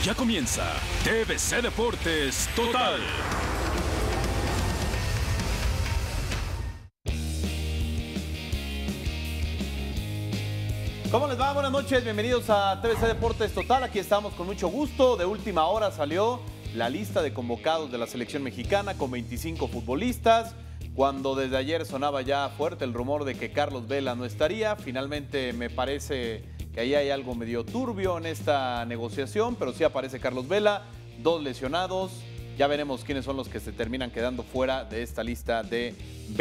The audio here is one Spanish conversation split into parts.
Ya comienza TVC Deportes Total. ¿Cómo les va? Buenas noches, bienvenidos a TVC Deportes Total. Aquí estamos con mucho gusto. De última hora salió la lista de convocados de la selección mexicana con 25 futbolistas. Cuando desde ayer sonaba ya fuerte el rumor de que Carlos Vela no estaría, finalmente me parece que ahí hay algo medio turbio en esta negociación, pero sí aparece Carlos Vela, 2 lesionados. Ya veremos quiénes son los que se terminan quedando fuera de esta lista de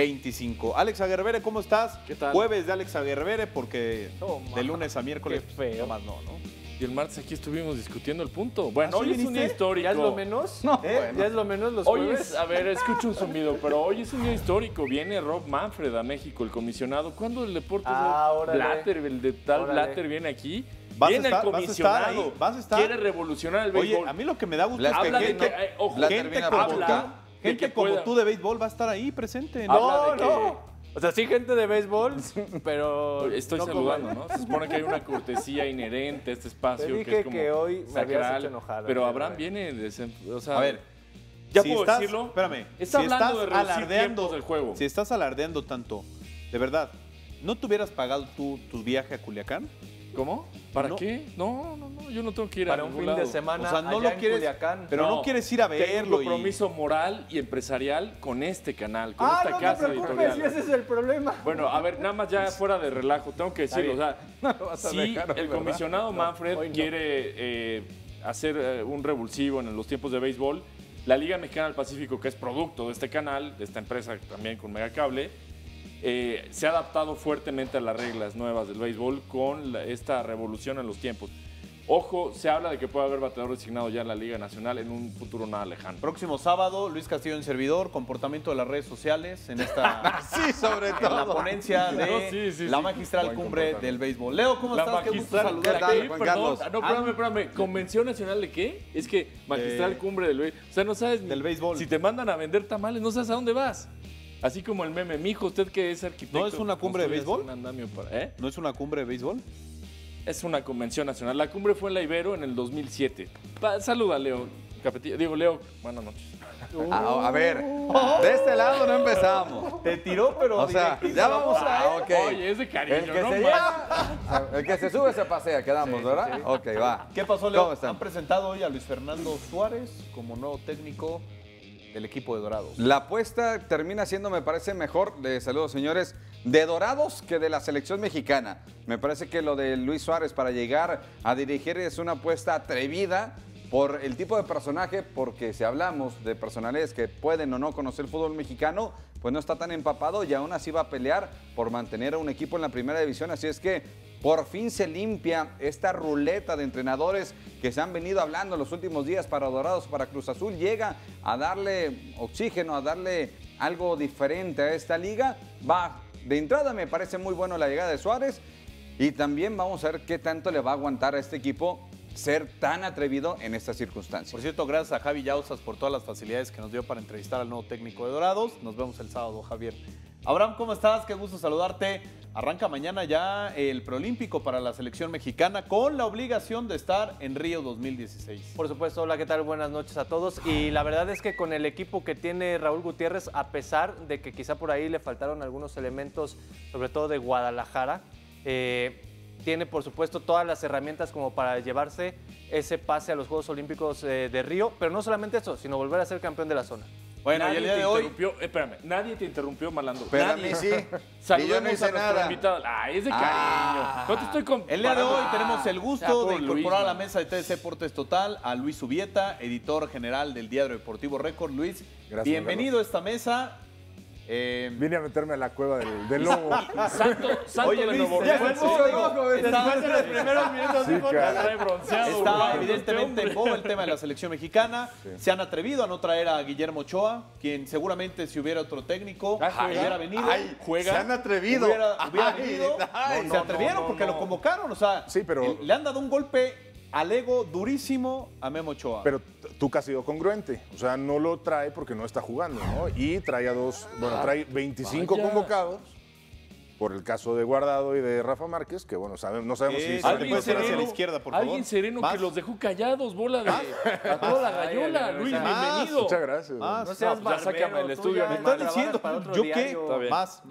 25. Alex Aguervere, ¿cómo estás? ¿Qué tal? Jueves de Alex Aguervere, porque de lunes a miércoles qué feo. más no. Y el martes aquí estuvimos discutiendo el punto. Bueno, ¿Ah, sí hoy es un día viniste? histórico. ¿Ya es lo menos? No, ¿Ya es lo menos los Hoy jueves? es, a ver, escucho un zumbido, pero hoy es un día histórico. Viene Rob Manfred a México, el comisionado. ¿Cuándo el deporte? Órale. Blatter, el de tal Órale. Blatter viene aquí. ¿Vas a Viene estar- el vas a estar comisionado. ahí? ¿Vas a estar? Quiere revolucionar el Oye, béisbol. a mí lo que me da gusto es Habla que de que, ojo, gente viene a como provocar. tú, gente que como pueda- tú de béisbol va a estar ahí presente. Habla de No. O sea, sí gente de béisbol, pero... Estoy no saludando, como- ¿no? Se supone que hay una cortesía inherente a este espacio. Te que dije es como que hoy me habías sacral, hecho enojar, Pero ¿no? Abraham viene o sea, A ver, ya si puedo estás- decirlo. Espérame, Está si hablando estás de reducir alardeando tiempos del juego. Si estás alardeando tanto, de verdad, ¿no te hubieras pagado tú tu viaje a Culiacán? ¿Cómo? ¿para No. qué? No, yo no tengo que ir Para a un ningún fin de lado. semana O sea, no allá lo en quieres, Culiacán. pero no quieres ir a Tengo verlo. un compromiso moral y empresarial con este canal, con esta no te casa preocupes, editorial. si ese es el problema. Bueno, a ver, nada más ya fuera de relajo, tengo que decirlo. O sea, vas a si dejar, el ¿verdad? comisionado Manfred hoy no. quiere hacer un revulsivo en los tiempos de béisbol, la Liga Mexicana del Pacífico, que es producto de este canal, de esta empresa también con Megacable, se ha adaptado fuertemente a las reglas nuevas del béisbol con esta revolución en los tiempos. Ojo, se habla de que puede haber bateador designado ya en la Liga Nacional en un futuro nada lejano. Próximo sábado, Luis Castillo en servidor, comportamiento de las redes sociales en esta Sí, sobre en la todo. ponencia de No, sí, la sí. magistral Buen cumbre comportamiento. del béisbol. Leo, ¿cómo La estás? Qué gusto magistral, saludarte. ¿qué tal, ¿qué? Juan Perdón. Carlos? No, espérame. ¿Convención Nacional de qué? Es que magistral cumbre del béisbol. O sea, no sabes ni- Del béisbol. Si te mandan a vender tamales, no sabes a dónde vas. Así como el meme, mijo, usted que es arquitecto. ¿No es una cumbre de construye béisbol? un andamio para- ¿Eh? ¿No es una cumbre de béisbol? Es una convención nacional. La cumbre fue en la Ibero en el 2007. Saluda, Leo. Capetillo. Digo, Leo, buenas noches. A ver, de este lado no empezamos. Te tiró, pero O sea, ya vamos a... Ok. Oye, es de cariño, El que, ¿no? se lleva- el que se sube se pasea, quedamos, ¿verdad? Ok, va. ¿Qué pasó, Leo? ¿Cómo están? Han presentado hoy a Luis Fernando Suárez como nuevo técnico del equipo de Dorados. La apuesta termina siendo, me parece, mejor, de saludos señores, de Dorados que de la selección mexicana. Me parece que lo de Luis Suárez para llegar a dirigir es una apuesta atrevida por el tipo de personaje, porque si hablamos de personalidades que pueden o no conocer el fútbol mexicano, pues no está tan empapado y aún así va a pelear por mantener a un equipo en la primera división. Así es que por fin se limpia esta ruleta de entrenadores que se han venido hablando en los últimos días para Dorados, para Cruz Azul. Llega a darle oxígeno, a darle algo diferente a esta liga. Va, de entrada me parece muy bueno la llegada de Suárez y también vamos a ver qué tanto le va a aguantar a este equipo ser tan atrevido en estas circunstancias. Por cierto, gracias a Javi Yauzas por todas las facilidades que nos dio para entrevistar al nuevo técnico de Dorados. Nos vemos el sábado, Javier. Abraham, ¿cómo estás? Qué gusto saludarte. Arranca mañana ya el preolímpico para la selección mexicana con la obligación de estar en Río 2016. Por supuesto, hola, ¿qué tal? Buenas noches a todos. Y la verdad es que con el equipo que tiene Raúl Gutiérrez, a pesar de que quizá por ahí le faltaron algunos elementos, sobre todo de Guadalajara, tiene por supuesto todas las herramientas como para llevarse ese pase a los Juegos Olímpicos de Río, pero no solamente eso, sino volver a ser campeón de la zona. Bueno, y Nadie el día te de hoy... interrumpió, espérame, nadie te interrumpió, Malandro. Pero a Nadie. mí sí. Saludemos Y yo no hice a nuestro nada. invitado. Ay, es de cariño. No te estoy comparando. El día de hoy tenemos el Ya, gusto pobre de incorporar a la Luis, mesa de TVC Deportes Total a Luis Subieta, editor general del Diario Deportivo Récord. Luis, Gracias, bienvenido a esta mesa. Vine a meterme a la cueva del lobo. Santo Oye, de Luis, Nuevo ya León. se puso rojo, Después de los primeros minutos Sí, dijo, cara. Trae bronceado, Está güey, evidentemente en este boga el tema de la selección mexicana. Se han atrevido a no traer a Guillermo Ochoa, quien seguramente si hubiera otro técnico hubiera venido. Juega. Se han atrevido. Hubiera Ay, venido. ay. Se atrevieron porque lo convocaron. O sea, Sí, pero- le han dado un golpe al ego durísimo a Memo Ochoa. Pero Tuca ha sido congruente. O sea, no lo trae porque no está jugando, ¿no? Y trae a dos, bueno, trae 25 vaya. convocados por el caso de Guardado y de Rafa Márquez, que bueno, no sabemos si... ¿Alguien puede ser hacia la izquierda, por favor? Alguien sereno Más. que los dejó callados, bola de a toda la gallola. Ay, Luis, más. bienvenido. Muchas gracias. Más. No seas No, ya sácame barbero, el tú estudio, ya me ¿Estás trabajas diciendo? para otro ¿Yo qué? diario. Está bien. Más.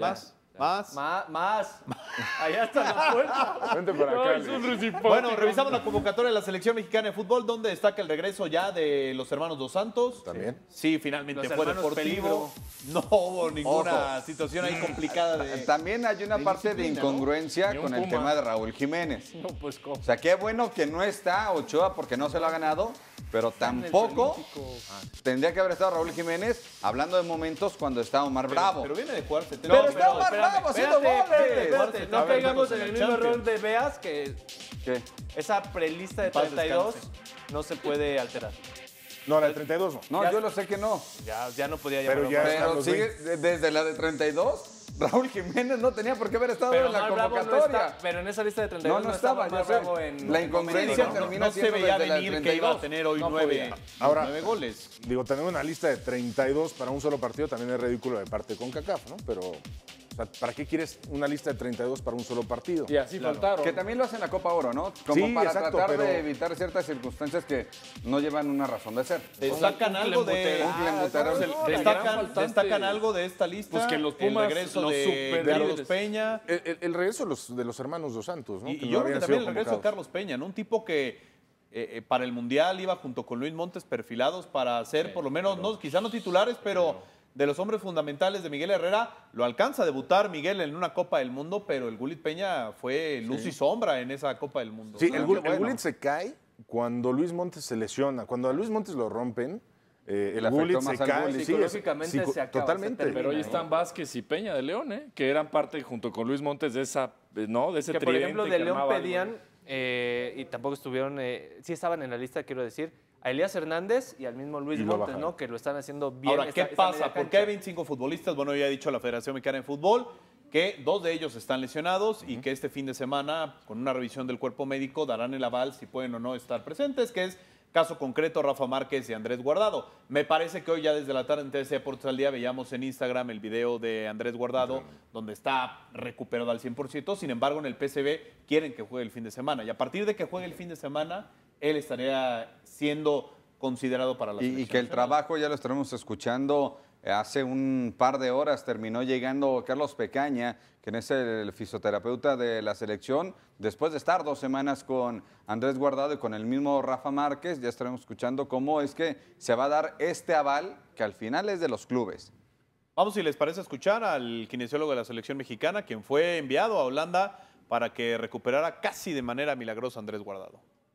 Más. Allá está la puerta. Vente por No, acá. es un Luis. recipote. Bueno, revisamos la convocatoria de la selección mexicana de fútbol, donde destaca el regreso ya de los hermanos Dos Santos. También. Sí, finalmente Los fue hermanos deportivo. No hubo ninguna situación ahí complicada de... También hay una de parte de disciplina, ¿no? incongruencia Ni un con el Puma. tema de Raúl Jiménez. No, pues, ¿cómo? O sea, qué bueno que no está Ochoa porque no se lo ha ganado, pero tampoco tendría que haber estado Raúl Jiménez hablando de momentos cuando está Omar Bravo. Pero viene de jugarse. Pero está Omar Bravo haciendo goles. Espérate, no A ver, caigamos en el mismo Champions. error de Beas, que ¿Qué? esa prelista de Paz 32 descanse. no se puede alterar. No, la de 32 no. No, yo lo sé que no. Ya no podía Pero llamarlo ya más. están Pero los sigue desde la de 32. Raúl Jiménez no tenía por qué haber estado Pero en la Omar Bravo no convocatoria. está, pero en esa lista de No, 32 no estaba, Omar ya sé. Bravo en- La en incongruencia momento, ¿no? termina No se siendo veía desde la de venir que iba a 32. tener hoy No nueve Ahora- goles. Digo, tener una lista de 32 para un solo partido también es ridículo de parte de CONCACAF, ¿no? Pero, o sea, ¿para qué quieres una lista de 32 para un solo partido? Y así faltaron. Que también lo hacen en la Copa Oro, ¿no? Como Sí, para exacto, tratar de pero- evitar ciertas circunstancias que no llevan una razón de ser. Destacan algo de... Un clembuterol. Destacan algo de esta lista. Pues que los Pumas, el regreso los de superlíderes. Carlos Peña. El regreso de los hermanos Dos Santos, ¿no? Y Que yo no creo que habían también el sido regreso de convocados. Carlos Peña, ¿no? Un tipo que para el Mundial iba junto con Luis Montes perfilados para ser por lo menos, no, quizá no titulares, pero de los hombres fundamentales de Miguel Herrera. Lo alcanza a debutar Miguel en una Copa del Mundo, pero el Gullit Peña fue luz y sombra en esa Copa del Mundo. Sí, Ah, el qué bueno. Gullit se cae cuando Luis Montes se lesiona. Cuando a Luis Montes lo rompen, el Le afectó Gullit más se al cae. Gullit. Psicológicamente se acaba, Totalmente. se termina. Pero hoy están Vázquez y Peña de León, ¿eh? Que eran parte junto con Luis Montes de esa, ¿no? De ese Que por tridente ejemplo que de León armaba algo. pedían, y tampoco estuvieron, sí estaban en la lista, quiero decir, a Elías Hernández y al mismo Luis Y lo Montes, bajaron. ¿no? Que lo están haciendo bien. Ahora, ¿qué esta pasa? media ¿Por qué cancha. hay 25 futbolistas? Bueno, ya ha dicho la Federación Mexicana de Fútbol que 2 de ellos están lesionados y que este fin de semana, con una revisión del cuerpo médico, darán el aval si pueden o no estar presentes, que es caso concreto Rafa Márquez y Andrés Guardado. Me parece que hoy ya desde la tarde en TVC Deportes al Día veíamos en Instagram el video de Andrés Guardado, donde está recuperado al 100%. Sin embargo, en el PSV quieren que juegue el fin de semana. Y a partir de que juegue el fin de semana, él estaría siendo considerado para la Y selección que el nacional. trabajo ya lo estaremos escuchando. Hace un par de horas terminó llegando Carlos Pecaña, quien es el fisioterapeuta de la selección. Después de estar 2 semanas con Andrés Guardado y con el mismo Rafa Márquez, ya estaremos escuchando cómo es que se va a dar este aval, que al final es de los clubes. Vamos, si les parece, escuchar al kinesiólogo de la selección mexicana, quien fue enviado a Holanda para que recuperara casi de manera milagrosa a Andrés Guardado.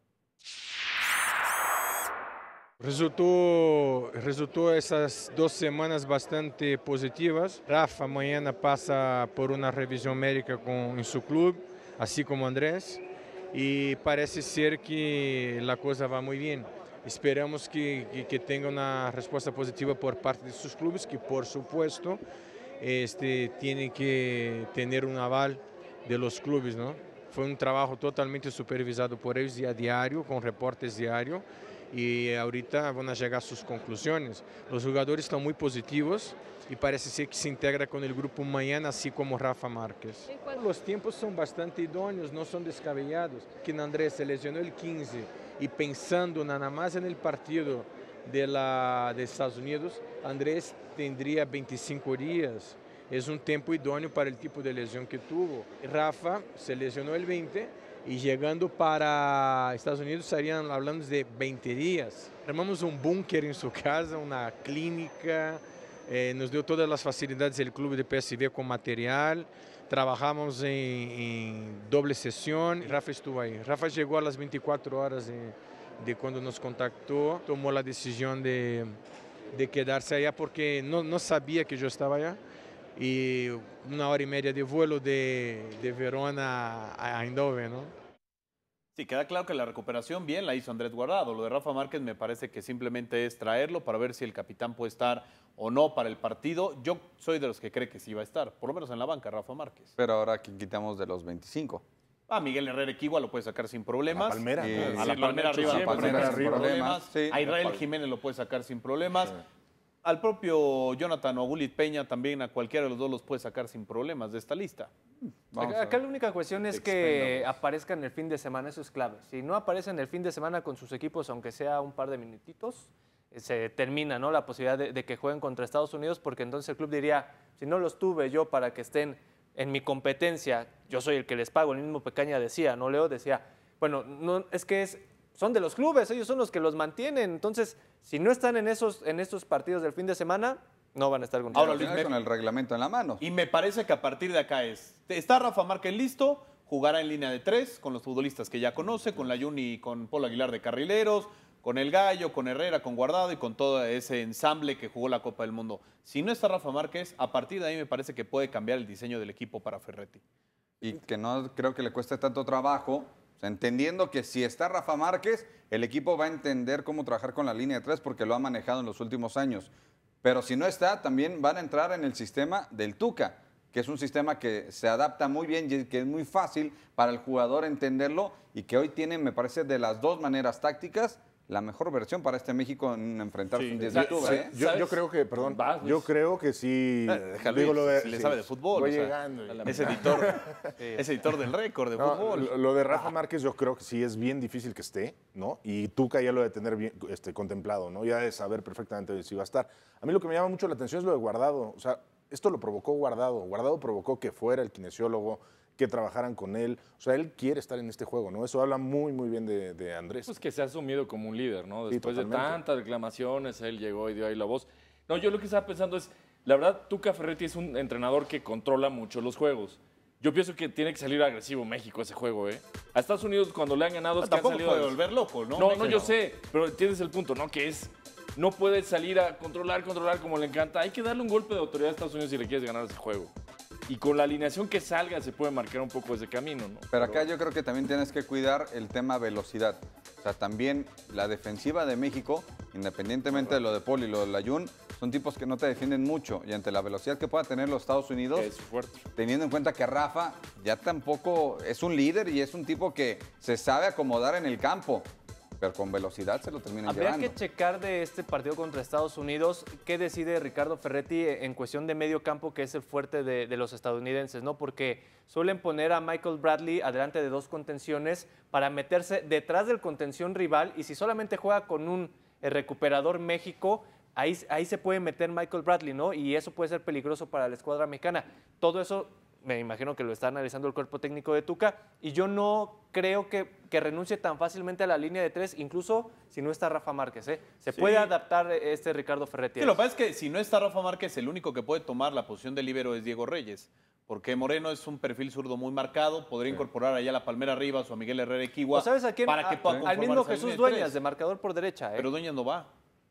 Resultó esas 2 semanas bastante positivas. Rafa mañana pasa por una revisión médica en su club, así como Andrés, y parece ser que la cosa va muy bien. Esperamos que tenga una respuesta positiva por parte de sus clubes, que por supuesto tienen que tener un aval de los clubes, ¿no? Fue un trabajo totalmente supervisado por ellos y a diario, con reportes diarios. Y ahorita van a llegar a sus conclusiones. Los jugadores están muy positivos y parece ser que se integra con el grupo mañana, así como Rafa Márquez. Los tiempos son bastante idóneos, no son descabellados. Que Andrés se lesionó el 15 y pensando nada más en el partido de Estados Unidos, Andrés tendría 25 días. Es un tiempo idóneo para el tipo de lesión que tuvo. Rafa se lesionó el 20 y llegando para Estados Unidos estarían hablando de 20 días. Armamos un búnker en su casa, una clínica, nos dio todas las facilidades del club de PSV con material, trabajamos en doble sesión. Rafa estuvo ahí. Rafa llegó a las 24 horas de cuando nos contactó, tomó la decisión de quedarse allá porque no sabía que yo estaba allá. Y 1 hora y media de vuelo de Verona a Eindhoven, ¿no? Sí, queda claro que la recuperación bien la hizo Andrés Guardado. Lo de Rafa Márquez me parece que simplemente es traerlo para ver si el capitán puede estar o no para el partido. Yo soy de los que cree que sí va a estar, por lo menos en la banca, Rafa Márquez. Pero ahora que quitamos de los 25. A Miguel Herrera Equigua lo puede sacar sin problemas. A la Palmera, Sí, ¿no? A la Sí, lo han Palmera hecho arriba lo siempre. puede sacar Palmera sin sin problemas. problemas, sí. A Israel Jiménez lo puede sacar sin problemas. al propio Jonathan o a Gulit Peña también, a cualquiera de los dos los puede sacar sin problemas de esta lista. Acá la única cuestión es que aparezcan el fin de semana, eso es clave. Si no aparecen el fin de semana con sus equipos, aunque sea un par de minutitos, se termina, ¿no?, la posibilidad de que jueguen contra Estados Unidos, porque entonces el club diría, si no los tuve yo para que estén en mi competencia, yo soy el que les pago. El mismo Pecaña decía, ¿no, Leo? Decía, bueno, no, son de los clubes, ellos son los que los mantienen. Entonces, si no están en estos partidos del fin de semana, no van a estar con Ahora, Al final con el reglamento en la mano. Y me parece que a partir de acá está Rafa Márquez listo, jugará en línea de 3 con los futbolistas que ya conoce, con la Juni, con Paul Aguilar de carrileros, con el Gallo, con Herrera, con Guardado y con todo ese ensamble que jugó la Copa del Mundo. Si no está Rafa Márquez, a partir de ahí me parece que puede cambiar el diseño del equipo para Ferretti. Y que no creo que le cueste tanto trabajo, o sea, entendiendo que si está Rafa Márquez, el equipo va a entender cómo trabajar con la línea de 3 porque lo ha manejado en los últimos años. Pero si no está, también van a entrar en el sistema del Tuca, que es un sistema que se adapta muy bien y que es muy fácil para el jugador entenderlo y que hoy tiene, me parece, de las dos maneras tácticas, la mejor versión para este México en enfrentarse un 10 de octubre. ¿Eh? Yo creo que, perdón, Luis. creo que sí. Déjalo, si le sabe de fútbol. Voy o sea, llegando. es editor del récord de No, fútbol. lo de Rafa Márquez yo creo que sí es bien difícil que esté, ¿no? Y Tuca ya lo debe tener bien contemplado, ¿no? Ya de saber perfectamente si va a estar. A mí lo que me llama mucho la atención es lo de Guardado. O sea, esto lo provocó Guardado. Guardado provocó que fuera el kinesiólogo, que trabajaran con él. O sea, él quiere estar en este juego, ¿no? Eso habla muy, muy bien de Andrés. Pues que se ha asumido como un líder, ¿no? Sí, Después de totalmente. tantas reclamaciones, él llegó y dio ahí la voz. No, yo lo que estaba pensando es, la verdad, Tuca Ferretti es un entrenador que controla mucho los juegos. Yo pienso que tiene que salir agresivo México ese juego, ¿eh? A Estados Unidos cuando le han ganado es que han Tampoco salido... puede volver loco, ¿no? No, México. yo sé, pero entiendes el punto, ¿no? Que es, no puede salir a controlar como le encanta. Hay que darle un golpe de autoridad a Estados Unidos si le quieres ganar ese juego. Y con la alineación que salga se puede marcar un poco ese camino, ¿no? Pero acá yo creo que también tienes que cuidar el tema velocidad. O sea, también la defensiva de México, independientemente de lo de Paul y lo de Layún, son tipos que no te defienden mucho. Y ante la velocidad que pueda tener los Estados Unidos, Es fuerte. teniendo en cuenta que Rafa ya tampoco es un líder y es un tipo que se sabe acomodar en el campo. Pero con velocidad se lo terminan Habría llevando. que checar de este partido contra Estados Unidos qué decide Ricardo Ferretti en cuestión de medio campo, que es el fuerte de los estadounidenses, ¿no? Porque suelen poner a Michael Bradley adelante de dos contenciones para meterse detrás del contención rival, y si solamente juega con un recuperador México, ahí se puede meter Michael Bradley, ¿no? Y eso puede ser peligroso para la escuadra mexicana. Todo eso me imagino que lo está analizando el cuerpo técnico de Tuca, y yo no creo que renuncie tan fácilmente a la línea de 3, incluso si no está Rafa Márquez, ¿eh? Se puede adaptar Ricardo Ferretti. Sí, lo que pasa es que si no está Rafa Márquez, el único que puede tomar la posición de líbero es Diego Reyes, porque Moreno es un perfil zurdo muy marcado, podría incorporar allá a la Palmera Rivas o a Miguel Herrera Equigua. ¿O sabes a quién? Para que pueda Al mismo conformarse Jesús en línea de Dueñas, tres. de marcador por derecha, ¿eh? Pero Dueñas no va.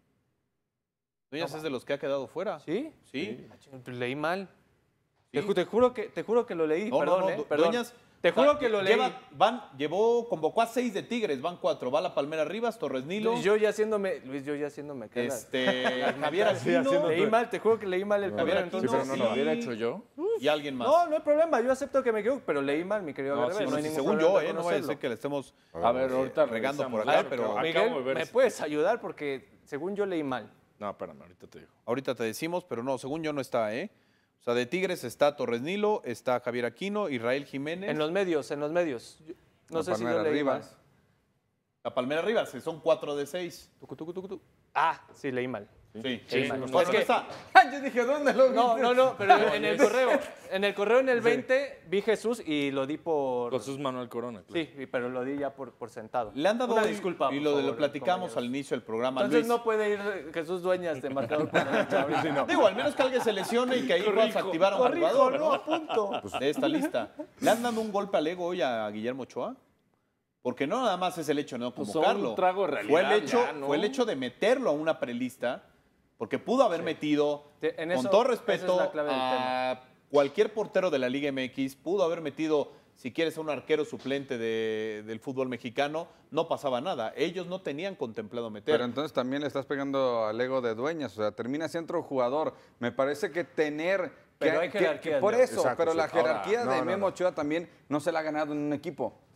Dueñas es de los que ha quedado fuera. ¿Sí? Sí. Leí mal. Sí. Te juro que lo leí, No, perdón, no, ¿eh? no, Perdón. Dueñas, Te juro que lo leí. Convocó a 6 de Tigres, van 4. Va la Palmera Rivas, Torres Nilo, Luis, yo ya haciéndome ¿qué Javier Aquino Leí mal, te juro que leí mal el Javier primero, Aquino, entonces. Pero no lo hubiera hecho yo. y alguien más. No hay problema, yo acepto que me equivoco, pero leí mal, mi querido No, Guerrero. sí, no hay sí, ningún según problema yo, en no vaya a reconocerlo. ser que le estemos A ver, ahorita regando por revisamos. acá, pero Acabo Miguel, de ver ¿me si- puedes ayudar? Porque según yo leí mal. No, espérame, ahorita te digo. ahorita te decimos, pero no, según yo no está, ¿eh? O sea, de Tigres está Torres Nilo, está Javier Aquino, Israel Jiménez. En los medios. No La sé si yo Palmera leí Rivas. mal. La Palmera Rivas, que son 4 de 6. Ah, sí, leí mal. Sí, Sí, no, no, no es que- está. Yo dije, ¿dónde lo vi? No, pero en el correo en el 20 vi Jesús y lo di por... Jesús Manuel Corona. Claro. Sí, pero lo di ya por sentado. Le han dado Una hoy- disculpa, y por lo favor, platicamos compañeros. al inicio del programa, Entonces Luis. no puede ir Jesús Dueñas de marcador por derecha ahorita. Digo, al menos que alguien se lesione y que ahí puedas activar a un jugador, ¿no? a punto. De esta lista. ¿Le han dado un golpe al ego hoy a Guillermo Ochoa? Porque no nada más es el hecho de no Pues convocarlo. un trago de realidad fue el hecho, ya, ¿no? fue el hecho de meterlo a una prelista, porque pudo haber metido, En con eso- todo esa respeto, es la clave del a cualquier portero de la Liga MX, pudo haber metido, si quieres, a un arquero suplente del fútbol mexicano, no pasaba nada. Ellos no tenían contemplado meter. Pero entonces también le estás pegando al ego de Dueñas, o sea, termina siendo otro jugador. Me parece que tener... Pero hay jerarquías, por Leo. eso, Exacto, pero sí. la jerarquía Ahora, de no, Memo no. Ochoa también no se la ha ganado en un equipo.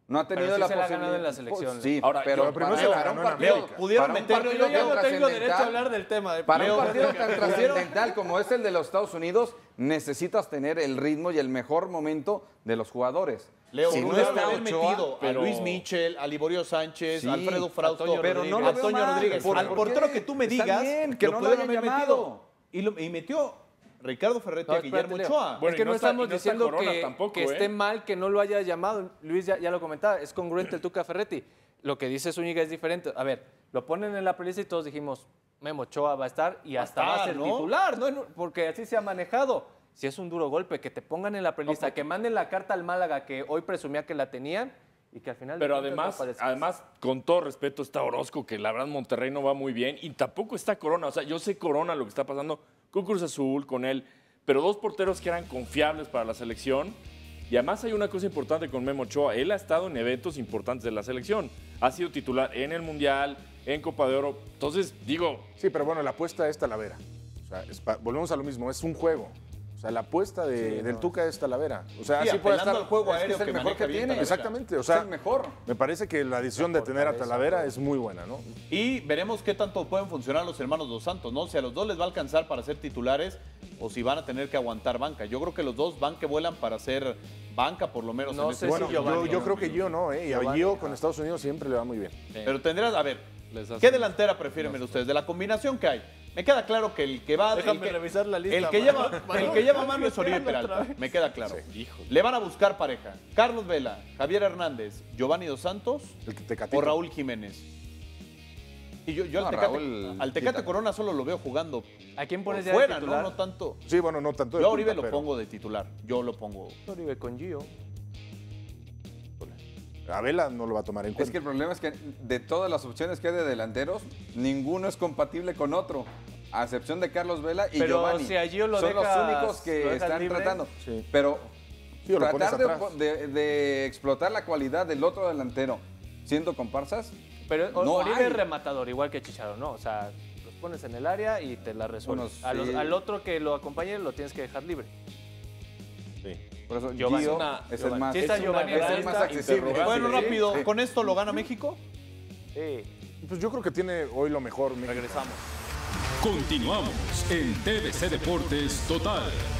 No ha tenido Pero sí la se la ha posibilidad. ganado en la selección. Sí, Ahora, pero pero no se la para ganó un en partido, América. Pudieron para un meter- partido Pero yo ya tan no tengo derecho a trascendental, hablar del tema. Para un Leo, partido tan ¿pudieron? trascendental como es el de los Estados Unidos, necesitas tener el ritmo y el mejor momento de los jugadores. Leo, Si no pudieron está haber Ochoa, metido pero- a Luis Michel, a Liborio Sánchez, Sí, a Alfredo Frausto, Antonio pero no lo veo Antonio mal. Rodríguez. ¿Por Al qué? portero que tú me Está digas, bien, que no lo pudieron hayan haber llamado. metido. Y metió Ricardo Ferretti No, a Guillermo espérate, Leo. Ochoa. Bueno, Es que y no no está- estamos y no está diciendo Corona que, tampoco, que esté mal que no lo haya llamado. Luis ya lo comentaba, es congruente el Tuca Ferretti. Lo que dice Zúñiga es diferente. A ver, lo ponen en la prelista y todos dijimos, Memo Ochoa va a estar y hasta va a estar, ser ¿no? titular, ¿no? Porque así se ha manejado. Si es un duro golpe, que te pongan en la prelista, que manden la carta al Málaga que hoy presumía que la tenían y que al final... de Pero cuentas no además, aparezca. además, con todo respeto, está Orozco, que la verdad Monterrey no va muy bien, y tampoco está Corona. O sea, yo sé Corona lo que está pasando con Cruz Azul, con él, pero dos porteros que eran confiables para la selección. Y además hay una cosa importante con Memo Ochoa. Él ha estado en eventos importantes de la selección. Ha sido titular en el Mundial, en Copa de Oro. Entonces, digo, Sí, pero bueno, la apuesta es Talavera. O sea, volvemos a lo mismo, es un juego. O sea, la apuesta del Tuca es Talavera. O sea, Sí, así puede apelando estar. al juego Es que aéreo es el que mejor maneja que bien tiene. Talavera. Exactamente, o Es sea, el mejor. me parece que la decisión de tener a Talavera es muy buena, ¿no? Y veremos qué tanto pueden funcionar los hermanos Dos Santos, ¿no? Si a los dos les va a alcanzar para ser titulares o si van a tener que aguantar banca. Yo creo que los dos van que vuelan para ser banca, por lo menos. No en este sé si Bueno, momento. Giovanni, yo creo que Gio no, ¿eh? Y a Giovanni, Gio con Estados Unidos siempre le va muy bien. Pero tendrás, a ver, Les hace- ¿qué delantera prefieren ver ustedes? De la combinación que hay. Me queda claro que el que va... Déjame el que, revisar la lista, El que lleva mano es Oribe Peralta. Me queda claro. Le van a buscar pareja. Carlos Vela, Javier Hernández, Giovanni Dos Santos El Tecatito. o Raúl Jiménez. Y yo No, al Tecate, Raúl, al Tecate quita. Corona solo lo veo jugando ¿A quién por pones ya de fuera, ¿no? titular? No tanto. Sí, bueno, no tanto de Yo a Oribe punta, lo pero pongo de titular. Yo lo pongo. Oribe con Gio. a Vela no lo va a tomar en Es cuenta. que el problema es que de todas las opciones que hay de delanteros, ninguno es compatible con otro. A excepción de Carlos Vela y Pero Giovanni. si a Gio lo Son dejas- los únicos lo que dejas están libre. tratando. Sí. Pero Sí, o lo pones tratar atrás. de explotar la cualidad del otro delantero siendo comparsas, Pero No Oribe hay. es rematador, igual que Chicharo, ¿no? O sea, los pones en el área y te la resuelves. Bueno, sí. Al otro que lo acompañe lo tienes que dejar libre. por eso Giovanni. Gio Una- es el más, Sí está es Giovanni el Hernández. más accesible. Bueno, Sí. rápido. Sí. ¿Con esto lo gana México? Sí. Pues yo creo que tiene hoy lo mejor. México. Regresamos. Continuamos en TVC Deportes Total.